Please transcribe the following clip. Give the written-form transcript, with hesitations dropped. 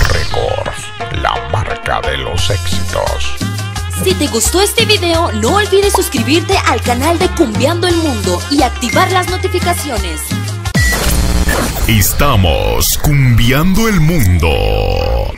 Records, la marca de los éxitos. Si te gustó este video, no olvides suscribirte al canal de Cumbiando el Mundo y activar las notificaciones. Estamos cumbiando el mundo.